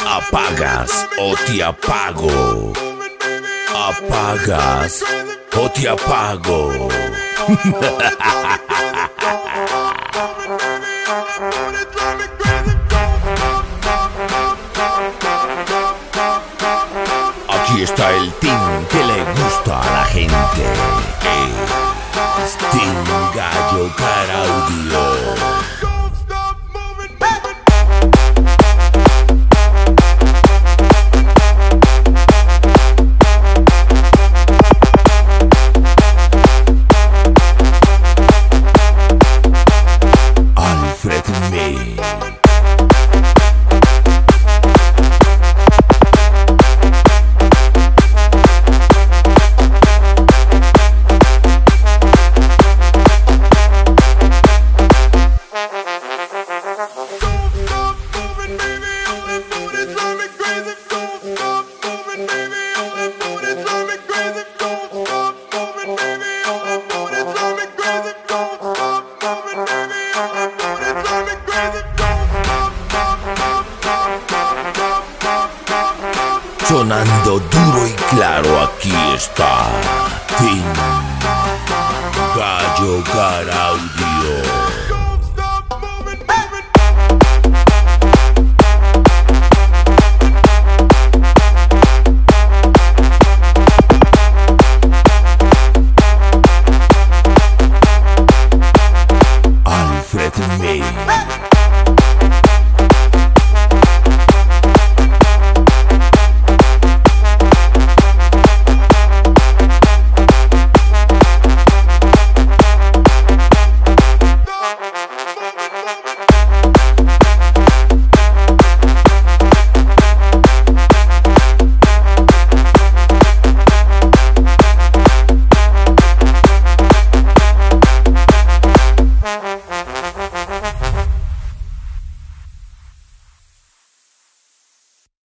Apagas o te apago. Apagas o te apago. Aquí está el team que le gusta a la gente. Es Team Gallo Audio. Alfredmix. Sonando duro y claro, aquí está Team Gallo Audio.